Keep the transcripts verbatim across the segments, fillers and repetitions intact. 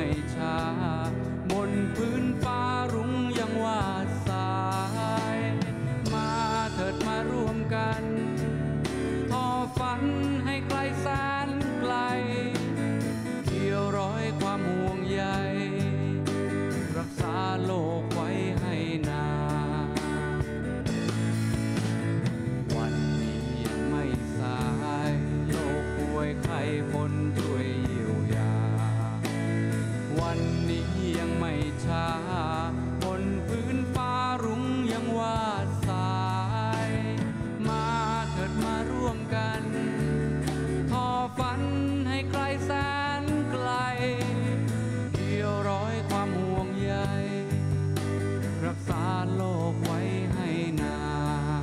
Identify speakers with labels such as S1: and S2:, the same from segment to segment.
S1: ไม่ช้าบนพื้นฟ้ารุ้งยังวาดสายมาเถิดมาร่วมกันทอฝันให้ไกลแสนไกลเกี่ยวร้อยความห่วงใยรักษาโลกไว้ให้นานวันนี้ยังไม่สายโลกป่วยไข้คนช่วยเยียวยาวันนี้ยังไม่ช้าบนพื้นฟ้ารุ้งยังวาดสายมาเถิดมาร่วมกันทอฝันให้ไกลแสนไกลเกี่ยวร้อยความห่วงใยรักษาโลกไว้ให้นาน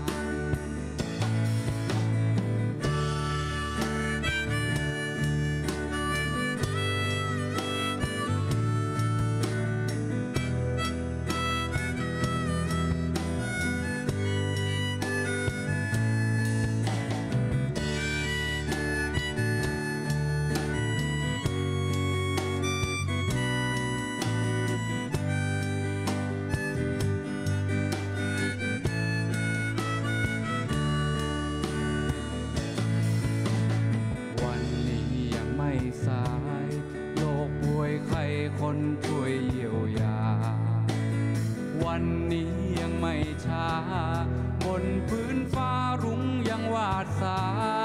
S1: สายโลกป่วยไข้คนช่วยเยียวยาวันนี้ยังไม่ช้าบนพื้นฟ้ารุ้งยังวาดสาย